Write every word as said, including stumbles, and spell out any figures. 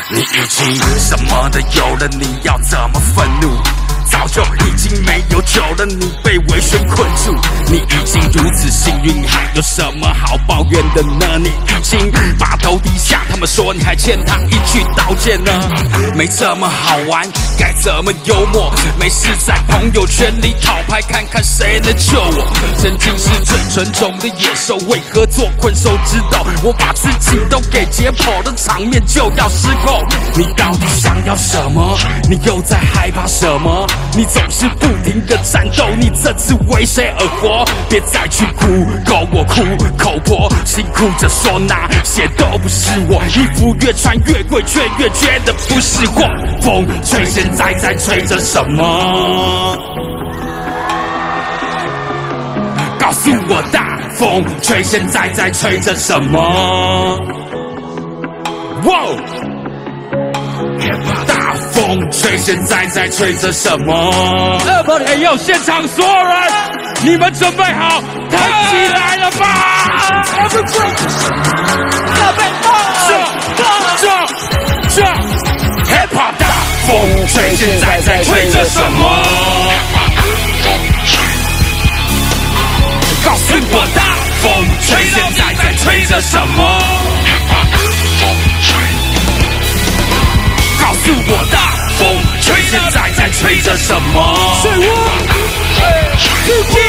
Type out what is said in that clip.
你已经什么都有了，你要怎么愤怒？早就已经没有酒了，你被围圈困住。你已经如此幸运，还有什么好抱怨的呢？你已经把头低下，他们说你还欠他一句道歉呢。没这么好玩，该怎么幽默？没事在朋友圈里讨拍，看看谁能救我。曾经是最纯种的野兽，为何做困兽之斗？我把自己都给解剖的场面就要失控。你到底想要什么？你又在害怕什么？你总是不停的战斗，你这次为谁而活？别再去哭，够我哭口婆，辛苦着说那些都不是我。衣服越穿越贵，却越觉得不是货。风吹，现在在吹着什么？告诉我，大风吹，现在在吹着什么？哇！大风吹，现在在吹着什么？哎呦，现场所有人，你们准备好弹起来了吗？这这这 hip hop 大风吹，现在在吹着什么？告诉我，大风吹，现在在吹着什么？告诉我，大风吹，现在在吹着什么？是我，自己。